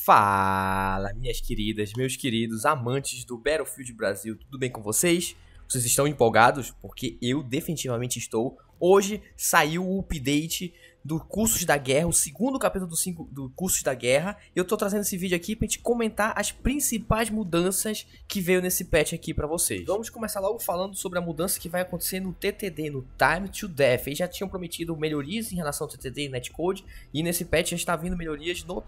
Fala, minhas queridas, meus queridos amantes do Battlefield Brasil, tudo bem com vocês? Vocês estão empolgados? Porque eu definitivamente estou. Hoje saiu o update do Cursos da Guerra, o segundo capítulo do Cursos da Guerra. Eu tô trazendo esse vídeo aqui pra gente comentar as principais mudanças que veio nesse patch aqui pra vocês. Vamos começar logo falando sobre a mudança que vai acontecer no TTD, no Time to Death. Eles já tinham prometido melhorias em relação ao TTD e Netcode, e nesse patch já está vindo melhorias no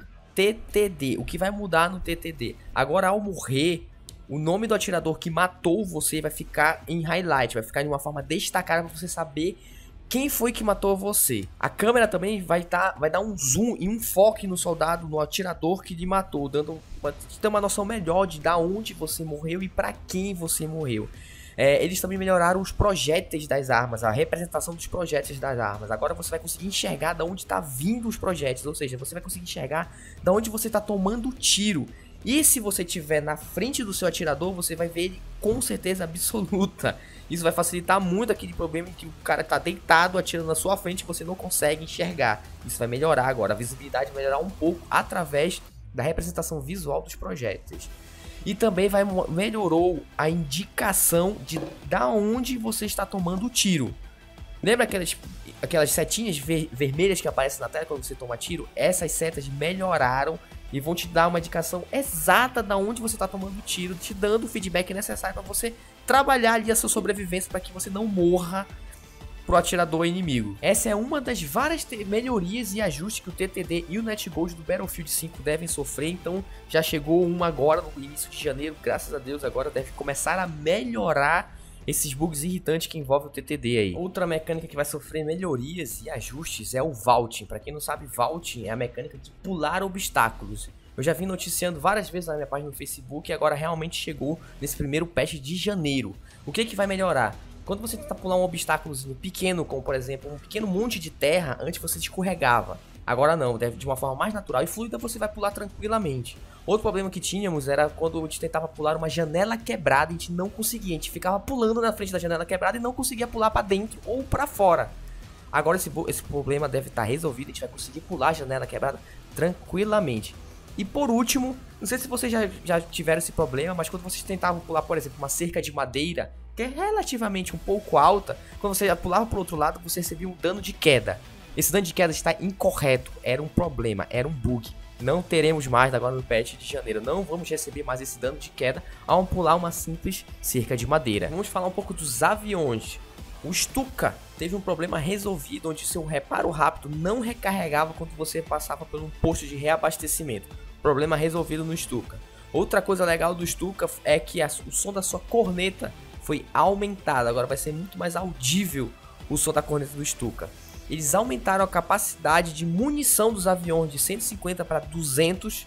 TTD. O que vai mudar no TTD? Agora, ao morrer, o nome do atirador que matou você vai ficar em highlight, vai ficar de uma forma destacada para você saber quem foi que matou você. A câmera também vai dar um zoom e um foco no soldado, no atirador que lhe matou, dando uma noção melhor de da onde você morreu e para quem você morreu. Eles também melhoraram os projéteis das armas, a representação dos projéteis das armas. Agora você vai conseguir enxergar de onde está vindo os projéteis, ou seja, você vai conseguir enxergar de onde você está tomando tiro. E se você estiver na frente do seu atirador, você vai ver ele com certeza absoluta. Isso vai facilitar muito aquele problema em que o cara está deitado atirando na sua frente e você não consegue enxergar. Isso vai melhorar agora, a visibilidade vai melhorar um pouco através da representação visual dos projéteis. E também melhorou a indicação de da onde você está tomando o tiro. Lembra aquelas setinhas vermelhas que aparecem na tela quando você toma tiro? Essas setas melhoraram e vão te dar uma indicação exata de onde você está tomando o tiro, te dando o feedback necessário para você trabalhar ali a sua sobrevivência para que você não morra pro atirador inimigo. Essa é uma das várias melhorias e ajustes que o TTD e o Netcode do Battlefield 5 devem sofrer. Então já chegou uma agora no início de janeiro, graças a Deus agora deve começar a melhorar esses bugs irritantes que envolvem o TTD aí. Outra mecânica que vai sofrer melhorias e ajustes é o Vaulting. Para quem não sabe, Vaulting é a mecânica de pular obstáculos. Eu já vim noticiando várias vezes na minha página no Facebook e agora realmente chegou nesse primeiro patch de janeiro. O que vai melhorar? Quando você tenta pular um obstáculozinho pequeno, como por exemplo um pequeno monte de terra, antes você escorregava. Agora não, de uma forma mais natural e fluida você vai pular tranquilamente. Outro problema que tínhamos era quando a gente tentava pular uma janela quebrada e a gente não conseguia. A gente ficava pulando na frente da janela quebrada e não conseguia pular para dentro ou para fora. Agora esse problema deve estar resolvido, a gente vai conseguir pular a janela quebrada tranquilamente. E por último, não sei se vocês já tiveram esse problema, mas quando vocês tentavam pular, por exemplo, uma cerca de madeira, que é relativamente um pouco alta, quando você pulava para o outro lado, você recebia um dano de queda. Esse dano de queda está incorreto, era um problema, era um bug. Não teremos mais agora no patch de janeiro, não vamos receber mais esse dano de queda ao pular uma simples cerca de madeira. Vamos falar um pouco dos aviões. O Stuka teve um problema resolvido, onde seu reparo rápido não recarregava quando você passava por um posto de reabastecimento. Problema resolvido no Stuka. Outra coisa legal do Stuka é que o som da sua corneta foi aumentado, agora vai ser muito mais audível o som da corneta do Stuka. Eles aumentaram a capacidade de munição dos aviões de 150 para 200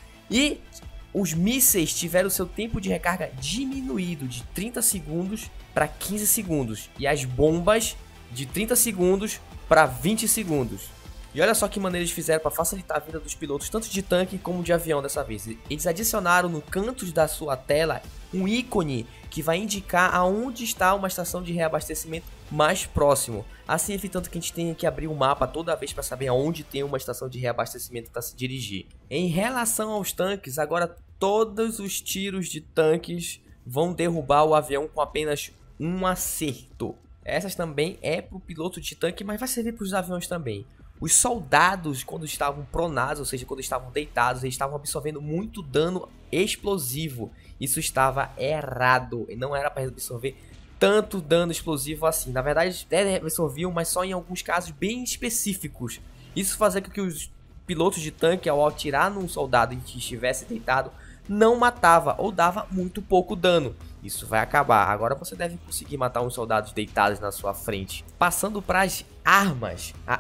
e os mísseis tiveram seu tempo de recarga diminuído de 30 segundos para 15 segundos e as bombas de 30 segundos para 20 segundos. E olha só que maneira eles fizeram para facilitar a vida dos pilotos, tanto de tanque como de avião dessa vez. Eles adicionaram no canto da sua tela um ícone que vai indicar aonde está uma estação de reabastecimento mais próximo, assim evitando que a gente tenha que abrir o mapa toda vez para saber aonde tem uma estação de reabastecimento para se dirigir. Em relação aos tanques, agora todos os tiros de tanques vão derrubar o avião com apenas um acerto. Essas também é para o piloto de tanque, mas vai servir para os aviões também. Os soldados, quando estavam pronados, ou seja, quando estavam deitados, eles estavam absorvendo muito dano explosivo. Isso estava errado, e não era para absorver tanto dano explosivo assim. Na verdade, eles absorviam, mas só em alguns casos bem específicos. Isso fazia com que os pilotos de tanque, ao atirar num soldado que estivesse deitado, não matava ou dava muito pouco dano. Isso vai acabar. Agora você deve conseguir matar uns soldados deitados na sua frente. Passando para as armas, a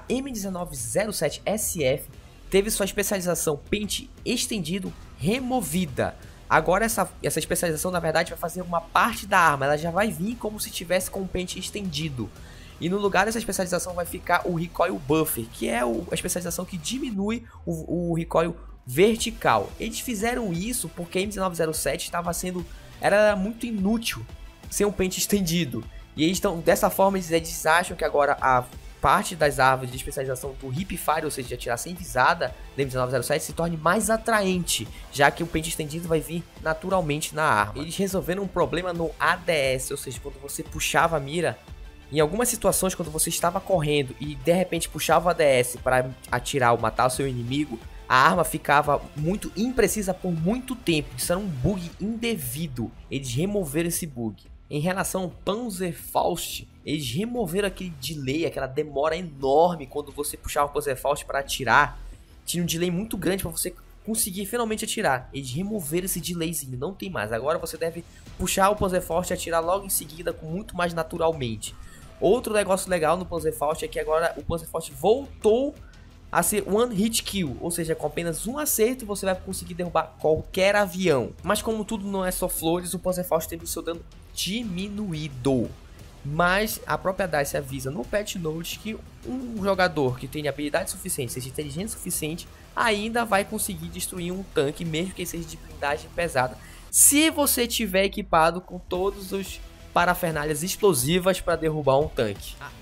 M1907SF teve sua especialização pente estendido removida. Agora essa especialização na verdade vai fazer uma parte da arma, ela já vai vir como se tivesse com o pente estendido. E no lugar dessa especialização vai ficar o Recoil Buffer, que é a especialização que diminui o recoil vertical. Eles fizeram isso porque a M1907 era muito inútil sem um pente estendido. E eles dessa forma eles acham que agora parte das árvores de especialização do Hip Fire, ou seja, de atirar sem visada, da M1907, se torne mais atraente, já que o pente estendido vai vir naturalmente na arma. Eles resolveram um problema no ADS, ou seja, quando você puxava a mira, em algumas situações, quando você estava correndo e de repente puxava o ADS para atirar ou matar o seu inimigo, a arma ficava muito imprecisa por muito tempo. Isso era um bug indevido. Eles removeram esse bug. Em relação ao Panzerfaust, eles removeram aquele delay, aquela demora enorme quando você puxava o Panzerfaust para atirar. Tinha um delay muito grande para você conseguir finalmente atirar. Eles removeram esse delayzinho, não tem mais. Agora você deve puxar o Panzerfaust e atirar logo em seguida com muito mais naturalmente. Outro negócio legal no Panzerfaust é que agora o Panzerfaust voltou a ser one hit kill, ou seja, com apenas um acerto você vai conseguir derrubar qualquer avião. Mas como tudo não é só flores, o Panzerfaust teve o seu dano diminuído. Mas a própria DICE avisa no patch notes que um jogador que tenha habilidade suficiente, seja inteligente o suficiente, ainda vai conseguir destruir um tanque, mesmo que seja de blindagem pesada, se você tiver equipado com todos os parafernálias explosivas para derrubar um tanque. A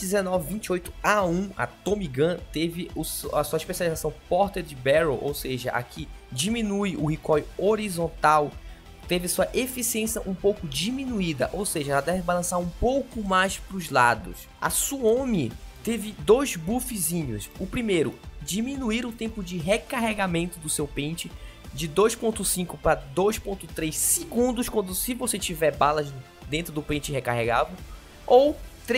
M1928A1, a Tommy Gun, teve a sua especialização Ported Barrel, ou seja, aqui diminui o recoil horizontal, teve sua eficiência um pouco diminuída, ou seja, ela deve balançar um pouco mais para os lados. A Suomi teve dois buffzinhos. O primeiro, diminuir o tempo de recarregamento do seu pente de 2.5 para 2.3 segundos se você tiver balas dentro do pente recarregável, ou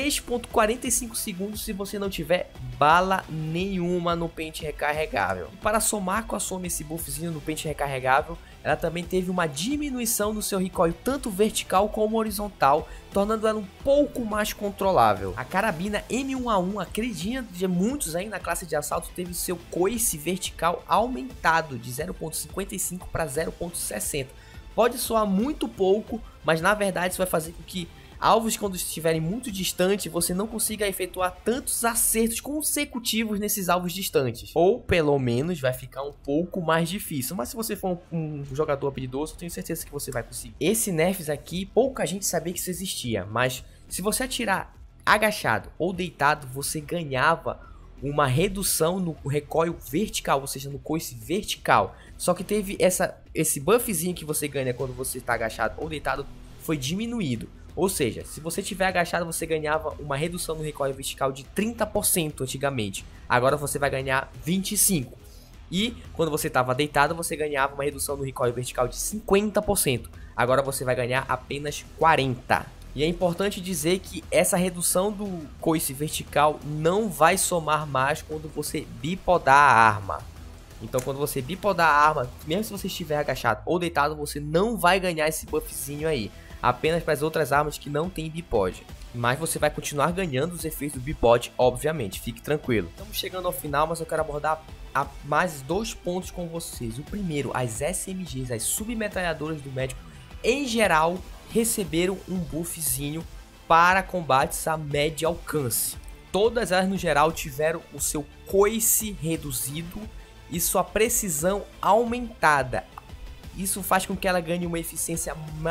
3.45 segundos se você não tiver bala nenhuma no pente recarregável. E para somar com a soma esse buffzinho no pente recarregável, ela também teve uma diminuição no seu recoil tanto vertical como horizontal, tornando ela um pouco mais controlável. A carabina M1A1, a queridinha de muitos aí na classe de assalto, teve seu coice vertical aumentado de 0.55 para 0.60. Pode soar muito pouco, mas na verdade isso vai fazer com que alvos, quando estiverem muito distantes, você não consiga efetuar tantos acertos consecutivos nesses alvos distantes. Ou pelo menos vai ficar um pouco mais difícil. Mas se você for um jogador habilidoso, eu tenho certeza que você vai conseguir. Esse nerfs aqui, pouca gente sabia que isso existia. Mas se você atirar agachado ou deitado, você ganhava uma redução no recoil vertical, ou seja, no coice vertical. Só que teve esse buffzinho que você ganha quando você está agachado ou deitado, foi diminuído. Ou seja, se você tiver agachado, você ganhava uma redução no recoil vertical de 30% antigamente. Agora você vai ganhar 25%. E quando você estava deitado, você ganhava uma redução no recoil vertical de 50%. Agora você vai ganhar apenas 40%. E é importante dizer que essa redução do coice vertical não vai somar mais quando você bipodar a arma. Então quando você bipodar a arma, mesmo se você estiver agachado ou deitado, você não vai ganhar esse buffzinho aí. Apenas para as outras armas que não tem bipod. Mas você vai continuar ganhando os efeitos do bipod, obviamente, fique tranquilo. Estamos chegando ao final, mas eu quero abordar mais dois pontos com vocês. O primeiro, as SMGs, as submetralhadoras do médico, em geral, receberam um buffzinho para combates a médio alcance. Todas elas no geral tiveram o seu coice reduzido e sua precisão aumentada. Isso faz com que ela ganhe uma eficiência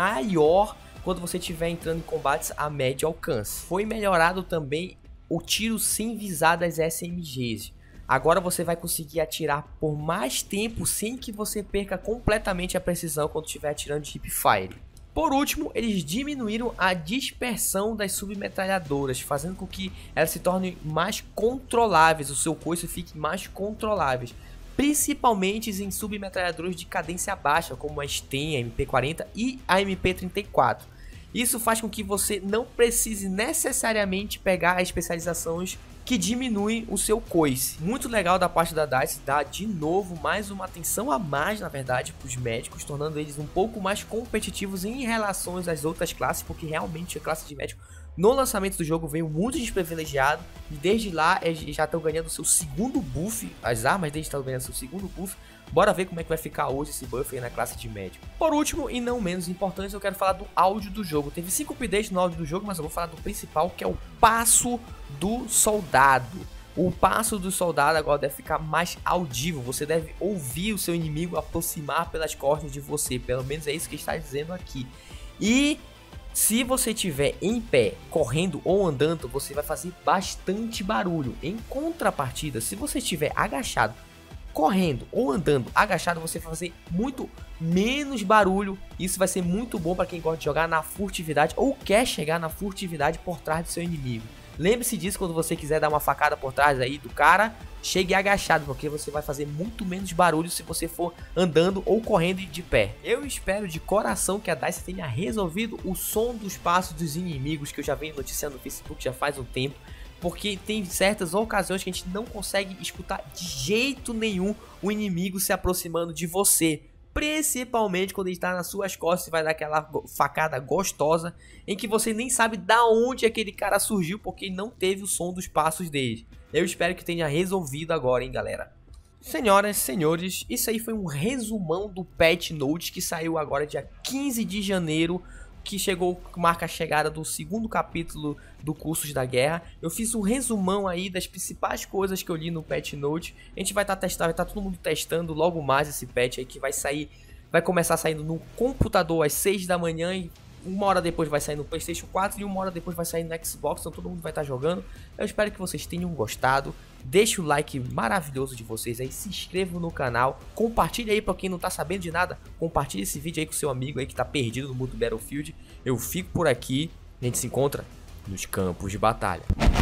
maior quando você estiver entrando em combates a médio alcance. Foi melhorado também o tiro sem visar das SMGs. Agora você vai conseguir atirar por mais tempo sem que você perca completamente a precisão quando estiver atirando de hip fire. Por último, eles diminuíram a dispersão das submetralhadoras, fazendo com que elas se tornem mais controláveis, o seu coice fique mais controláveis. Principalmente em submetralhadoras de cadência baixa, como a Sten, a MP40 e a MP34. Isso faz com que você não precise necessariamente pegar as especializações que diminuem o seu coice. Muito legal da parte da DICE, dá de novo mais uma atenção a mais, na verdade, para os médicos, tornando eles um pouco mais competitivos em relação às outras classes, porque realmente a classe de médico no lançamento do jogo veio muito desprivilegiado, e desde lá eles já estão ganhando seu segundo buff, as armas deles estão ganhando seu segundo buff. Bora ver como é que vai ficar hoje esse buff aí na classe de médico. Por último, e não menos importante, eu quero falar do áudio do jogo. Teve 5 updates no áudio do jogo, mas eu vou falar do principal, que é o passo do soldado. O passo do soldado agora deve ficar mais audível, você deve ouvir o seu inimigo aproximar pelas costas de você, pelo menos é isso que está dizendo aqui. E Se você estiver em pé, correndo ou andando, você vai fazer bastante barulho. Em contrapartida, se você estiver agachado, correndo ou andando agachado, você vai fazer muito menos barulho. Isso vai ser muito bom para quem gosta de jogar na furtividade ou quer chegar na furtividade por trás do seu inimigo. Lembre-se disso quando você quiser dar uma facada por trás aí do cara, chegue agachado, porque você vai fazer muito menos barulho se você for andando ou correndo de pé. Eu espero de coração que a DICE tenha resolvido o som dos passos dos inimigos, que eu já venho noticiando no Facebook já faz um tempo, porque tem certas ocasiões que a gente não consegue escutar de jeito nenhum o inimigo se aproximando de você. Principalmente quando ele está nas suas costas e vai dar aquela facada gostosa em que você nem sabe da onde aquele cara surgiu, porque ele não teve o som dos passos dele. Eu espero que tenha resolvido agora, hein, galera. Senhoras e senhores, isso aí foi um resumão do Patch Note que saiu agora dia 15 de janeiro, que marca a chegada do segundo capítulo do Cursos da Guerra. Eu fiz um resumão aí das principais coisas que eu li no Patch Note. A gente vai estar testando, vai estar todo mundo testando logo mais esse patch aí que vai sair, vai começar saindo no computador às 6 da manhã e 1 hora depois vai sair no PlayStation 4 e 1 hora depois vai sair no Xbox, então todo mundo vai estar jogando. Eu espero que vocês tenham gostado. Deixe o like maravilhoso de vocês aí, se inscrevam no canal, compartilhe aí pra quem não tá sabendo de nada, compartilhe esse vídeo aí com seu amigo aí que tá perdido no mundo Battlefield. Eu fico por aqui, a gente se encontra nos campos de batalha.